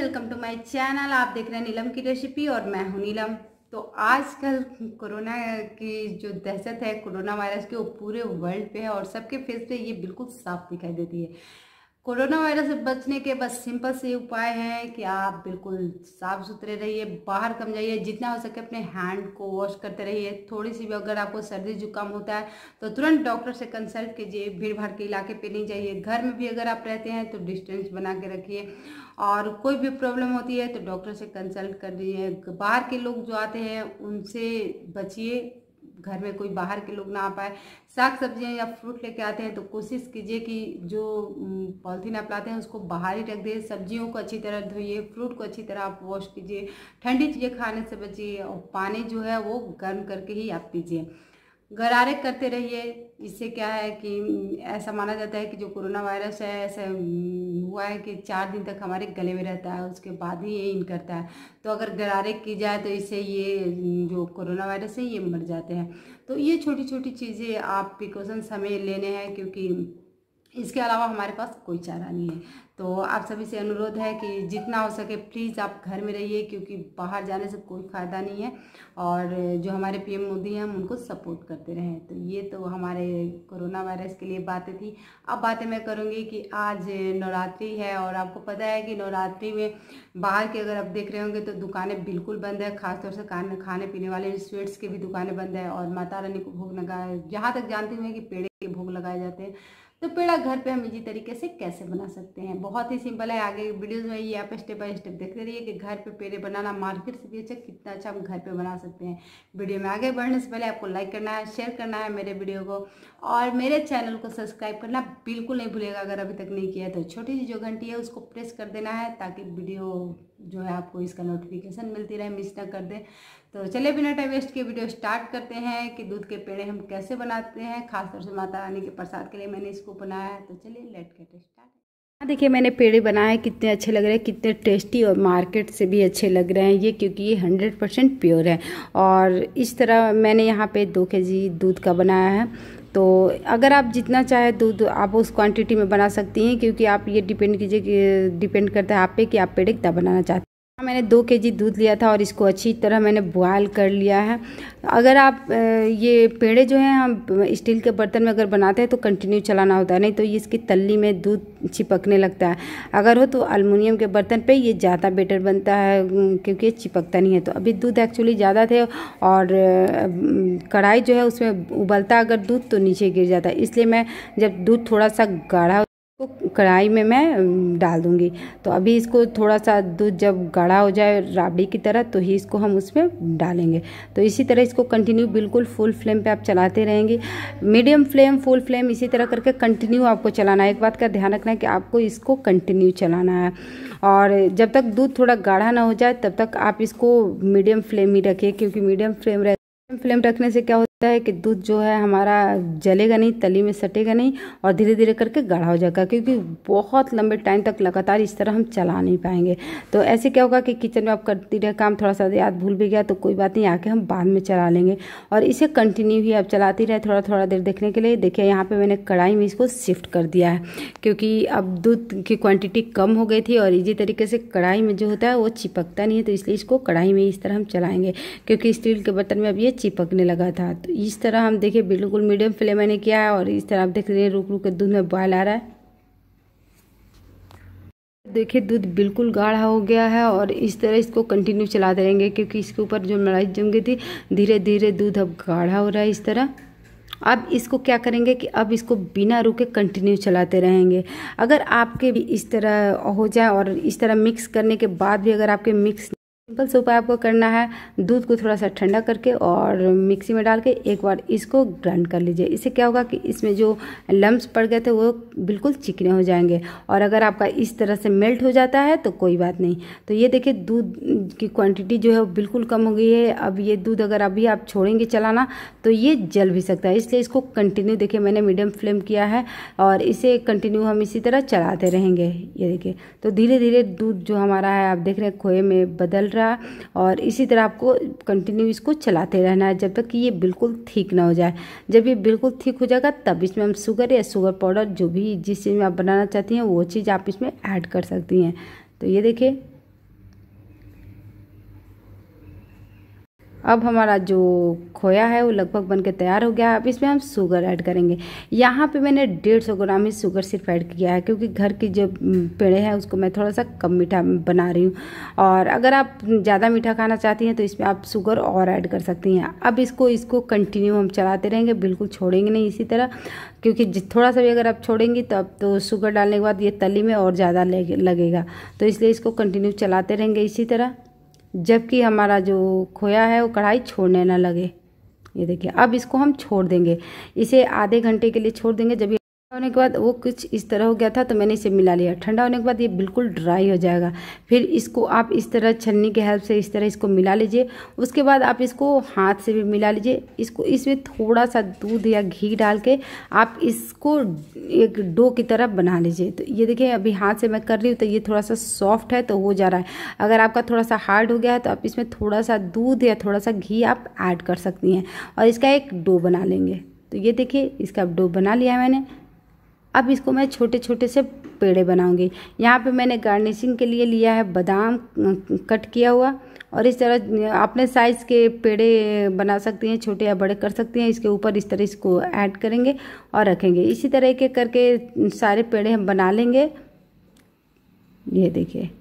Welcome to my channel. आप देख रहे हैं नीलम की रेसिपी और मैं हूं नीलम। तो आजकल कोरोना की जो दहशत है, कोरोना वायरस की, वो पूरे वर्ल्ड पे है और सबके फेस पे ये बिल्कुल साफ दिखाई देती है। कोरोना वायरस से बचने के बस सिंपल से उपाय हैं कि आप बिल्कुल साफ सुथरे रहिए, बाहर कम जाइए, जितना हो सके अपने हैंड को वॉश करते रहिए। थोड़ी सी भी अगर आपको सर्दी जुकाम होता है तो तुरंत डॉक्टर से कंसल्ट कीजिए। भीड़ भाड़ के इलाके पे नहीं जाइए। घर में भी अगर आप रहते हैं तो डिस्टेंस बना के रखिए और कोई भी प्रॉब्लम होती है तो डॉक्टर से कंसल्ट कर लीजिए। बाहर के लोग जो आते हैं उनसे बचिए, घर में कोई बाहर के लोग ना आ पाए। साग सब्जियां या फ्रूट लेके आते हैं तो कोशिश कीजिए कि जो पॉलिथीन आप लाते हैं उसको बाहर ही रख दीजिए। सब्जियों को अच्छी तरह धोइए, फ्रूट को अच्छी तरह आप वॉश कीजिए। ठंडी चीज़ें खाने से बचिए और पानी जो है वो गर्म करके ही आप पीजिए। गरारे करते रहिए। इससे क्या है कि ऐसा माना जाता है कि जो कोरोना वायरस है, ऐसा हुआ है कि 4 दिन तक हमारे गले में रहता है, उसके बाद ही ये इन करता है। तो अगर गरारे की जाए तो इससे ये जो कोरोना वायरस है ये मर जाते हैं। तो ये छोटी छोटी चीज़ें आप प्रिकॉशंस हमें लेने हैं, क्योंकि इसके अलावा हमारे पास कोई चारा नहीं है। तो आप सभी से अनुरोध है कि जितना हो सके प्लीज़ आप घर में रहिए, क्योंकि बाहर जाने से कोई फ़ायदा नहीं है। और जो हमारे पीएम मोदी हैं हम उनको सपोर्ट करते रहें। तो ये तो हमारे कोरोना वायरस के लिए बातें थी। अब बातें मैं करूँगी कि आज नवरात्रि है और आपको पता है कि नवरात्रि में बाहर के अगर आप देख रहे होंगे तो दुकानें बिल्कुल बंद है। खासतौर से खाने पीने वाले स्वीट्स की भी दुकानें बंद है और माता रानी को भोग लगाए, जहाँ तक जानती हूँ कि पेड़े के भोग लगाए जाते हैं। तो पेड़ा घर पे हम इजी तरीके से कैसे बना सकते हैं, बहुत ही सिंपल है। आगे वीडियोस में ये आप स्टेप बाय स्टेप देखते रहिए कि घर पे पेड़े बनाना मार्केट से भी अच्छा, कितना अच्छा हम घर पे बना सकते हैं। वीडियो में आगे बढ़ने से पहले आपको लाइक करना है, शेयर करना है मेरे वीडियो को, और मेरे चैनल को सब्सक्राइब करना बिल्कुल नहीं भूलेगा। अगर अभी तक नहीं किया है तो छोटी सी जो घंटी है उसको प्रेस कर देना है, ताकि वीडियो जो है आपको इसका नोटिफिकेशन मिलती रहे, मिस ना कर दे। तो चलिए बिना टाइम वेस्ट के वीडियो स्टार्ट करते हैं कि दूध के पेड़े हम कैसे बनाते हैं। खासतौर से माता रानी के प्रसाद के लिए मैंने इसको बनाया है। तो चलिए लेट गेट स्टार्ट। देखिए मैंने पेड़े बनाए, कितने अच्छे लग रहे हैं, कितने टेस्टी, और मार्केट से भी अच्छे लग रहे हैं ये, क्योंकि ये 100% प्योर है। और इस तरह मैंने यहाँ पे 2 kg दूध का बनाया है। तो अगर आप जितना चाहे दूध आप उस क्वांटिटी में बना सकती हैं, क्योंकि आप ये डिपेंड करता है आप पे कि आप पेड़े कितना बनाना चाहते हैं। मैंने 2 kg दूध लिया था और इसको अच्छी तरह मैंने बॉयल कर लिया है। अगर आप ये पेड़े जो हैं हम स्टील के बर्तन में अगर बनाते हैं तो कंटिन्यू चलाना होता है, नहीं तो ये इसकी तल्ली में दूध चिपकने लगता है। अगर हो तो एल्युमिनियम के बर्तन पे ये ज़्यादा बेटर बनता है, क्योंकि ये चिपकता नहीं है। तो अभी दूध एक्चुअली ज़्यादा थे और कढ़ाई जो है उसमें उबलता अगर दूध तो नीचे गिर जाता है, इसलिए मैं जब दूध थोड़ा सा गाढ़ा तो कढ़ाई में मैं डाल दूंगी। तो अभी इसको थोड़ा सा दूध जब गाढ़ा हो जाए राबड़ी की तरह तो ही इसको हम उसमें डालेंगे। तो इसी तरह इसको कंटिन्यू बिल्कुल फुल फ्लेम पे आप चलाते रहेंगे, मीडियम फ्लेम, फुल फ्लेम, इसी तरह करके कंटिन्यू आपको चलाना है। एक बात का ध्यान रखना है कि आपको इसको कंटिन्यू चलाना है, और जब तक दूध थोड़ा गाढ़ा ना हो जाए तब तक आप इसको मीडियम फ्लेम ही रखिए, क्योंकि मीडियम फ्लेम रखने से क्या होता है कि दूध जो है हमारा जलेगा नहीं, तली में सटेगा नहीं और धीरे धीरे करके गाढ़ा हो जाएगा, क्योंकि बहुत लंबे टाइम तक लगातार इस तरह हम चला नहीं पाएंगे। तो ऐसे क्या होगा कि किचन में आप करती रहे काम, थोड़ा सा याद भूल भी गया तो कोई बात नहीं, आके हम बाद में चला लेंगे। और इसे कंटिन्यू ही आप चलाती रहे थोड़ा थोड़ा देर देखने के लिए। देखिए यहाँ पर मैंने कढ़ाई में इसको शिफ्ट कर दिया है, क्योंकि अब दूध की क्वान्टिटी कम हो गई थी और इसी तरीके से कढ़ाई में जो होता है वो चिपकता नहीं है। तो इसलिए इसको कढ़ाई में इस तरह हम चलाएंगे, क्योंकि स्टील के बर्तन में अब ये चिपकने लगा था। तो इस तरह हम देखिए बिल्कुल मीडियम फ्लेम मैंने किया है और इस तरह आप देख रहे हैं रुक रुक के दूध में बॉयल आ रहा है। देखिए दूध बिल्कुल गाढ़ा हो गया है और इस तरह इसको कंटिन्यू चलाते रहेंगे, क्योंकि इसके ऊपर जो मलाई जम गई थी, धीरे धीरे दूध अब गाढ़ा हो रहा है इस तरह। अब इसको क्या करेंगे कि अब इसको बिना रुके कंटिन्यू चलाते रहेंगे। अगर आपके भी इस तरह हो जाए और इस तरह मिक्स करने के बाद भी अगर आपके मिक्स, सिंपल से उपाय आपको करना है, दूध को थोड़ा सा ठंडा करके और मिक्सी में डाल के एक बार इसको ग्राइंड कर लीजिए। इससे क्या होगा कि इसमें जो लम्स पड़ गए थे वो बिल्कुल चिकने हो जाएंगे। और अगर आपका इस तरह से मेल्ट हो जाता है तो कोई बात नहीं। तो ये देखिए दूध की क्वांटिटी जो है वो बिल्कुल कम हो गई है। अब ये दूध अगर अभी आप छोड़ेंगे चलाना तो ये जल भी सकता है, इसलिए इसको कंटिन्यू, देखिए मैंने मीडियम फ्लेम किया है और इसे कंटिन्यू हम इसी तरह चलाते रहेंगे। ये देखिए तो धीरे धीरे दूध जो हमारा है आप देख रहे हैं खोए में बदल रहा, और इसी तरह आपको कंटिन्यू इसको चलाते रहना है जब तक कि ये बिल्कुल थिक ना हो जाए। जब ये बिल्कुल थिक हो जाएगा तब इसमें हम शुगर या शुगर पाउडर, जो भी जिस चीज़ में आप बनाना चाहती हैं वो चीज़ आप इसमें ऐड कर सकती हैं। तो ये देखिए अब हमारा जो खोया है वो लगभग बनके तैयार हो गया है। अब इसमें हम शुगर ऐड करेंगे। यहाँ पे मैंने 150 ग्राम ही शुगर सिर्फ ऐड किया है, क्योंकि घर की जो पेड़े हैं उसको मैं थोड़ा सा कम मीठा बना रही हूँ। और अगर आप ज़्यादा मीठा खाना चाहती हैं तो इसमें आप शुगर और ऐड कर सकती हैं। अब इसको कंटिन्यू हम चलाते रहेंगे, बिल्कुल छोड़ेंगे नहीं इसी तरह, क्योंकि थोड़ा सा भी अगर आप छोड़ेंगी तो अब तो शुगर डालने के बाद ये तली में और ज़्यादा लगेगा। तो इसलिए इसको कंटिन्यू चलाते रहेंगे इसी तरह, जबकि हमारा जो खोया है वो कढ़ाई छोड़ने ना लगे। ये देखिए, अब इसको हम छोड़ देंगे, इसे आधे घंटे के लिए छोड़ देंगे। जब होने के बाद वो कुछ इस तरह हो गया था तो मैंने इसे मिला लिया। ठंडा होने के बाद ये बिल्कुल ड्राई हो जाएगा। फिर इसको आप इस तरह छन्नी के हेल्प से इस तरह इसको मिला लीजिए। उसके बाद आप इसको हाथ से भी मिला लीजिए। इसमें थोड़ा सा दूध या घी डाल के आप इसको एक डो की तरह बना लीजिए। तो ये देखिए, अभी हाथ से मैं कर रही हूँ तो ये थोड़ा सा सॉफ्ट है तो हो जा रहा है। अगर आपका थोड़ा सा हार्ड हो गया है तो आप इसमें थोड़ा सा दूध या थोड़ा सा घी आप ऐड कर सकती हैं और इसका एक डो बना लेंगे। तो ये देखिए, इसका डो बना लिया है मैंने। अब इसको मैं छोटे छोटे से पेड़े बनाऊंगी। यहाँ पे मैंने गार्निशिंग के लिए लिया है बादाम कट किया हुआ, और इस तरह अपने साइज़ के पेड़े बना सकती हैं, छोटे या बड़े कर सकती हैं। इसके ऊपर इस तरह इसको ऐड करेंगे और रखेंगे। इसी तरह के करके सारे पेड़े हम बना लेंगे। ये देखिए,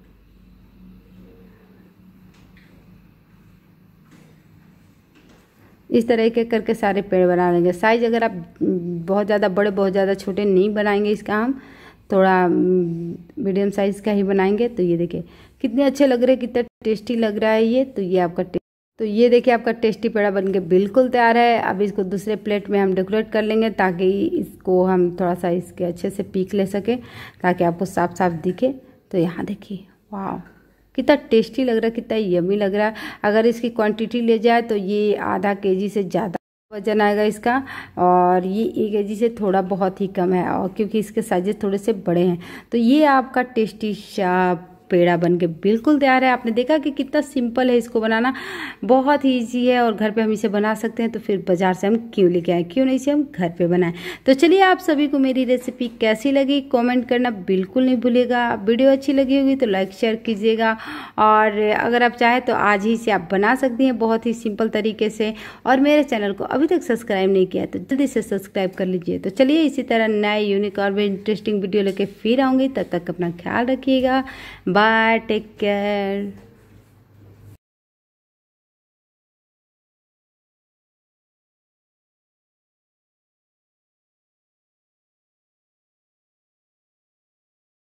इस तरह के करके सारे पेड़ बना लेंगे। साइज़ अगर आप बहुत ज़्यादा बड़े बहुत ज़्यादा छोटे नहीं बनाएंगे, इसका हम थोड़ा मीडियम साइज़ का ही बनाएंगे। तो ये देखिए कितने अच्छे लग रहे हैं, कितना टेस्टी लग रहा है ये। तो ये देखिए, आपका टेस्टी पेड़ा बनके बिल्कुल तैयार है। अब इसको दूसरे प्लेट में हम डेकोरेट कर लेंगे, ताकि इसको हम थोड़ा सा इसके अच्छे से पीक ले सकें, ताकि आपको साफ साफ दिखे। तो यहाँ देखिए, वाह कितना टेस्टी लग रहा है, कितना यम्मी लग रहा है। अगर इसकी क्वांटिटी ले जाए तो ये आधा केजी से ज़्यादा वजन आएगा इसका, और ये 1 केजी से थोड़ा बहुत ही कम है, और क्योंकि इसके साइजेस थोड़े से बड़े हैं। तो ये आपका टेस्टी सा पेड़ा बनके बिल्कुल तैयार है। आपने देखा कि कितना सिंपल है इसको बनाना, बहुत ही ईजी है और घर पे हम इसे बना सकते हैं। तो फिर बाजार से हम क्यों लेके आए, क्यों नहीं इसे हम घर पे बनाएं। तो चलिए, आप सभी को मेरी रेसिपी कैसी लगी कमेंट करना बिल्कुल नहीं भूलिएगा। वीडियो अच्छी लगी होगी तो लाइक शेयर कीजिएगा, और अगर आप चाहें तो आज ही से आप बना सकती हैं बहुत ही सिंपल तरीके से। और मेरे चैनल को अभी तक सब्सक्राइब नहीं किया तो जल्दी से सब्सक्राइब कर लीजिए। तो चलिए, इसी तरह नए यूनिक और भी इंटरेस्टिंग वीडियो लेके फिर आऊँगी। तब तक अपना ख्याल रखिएगा। Bye, take care.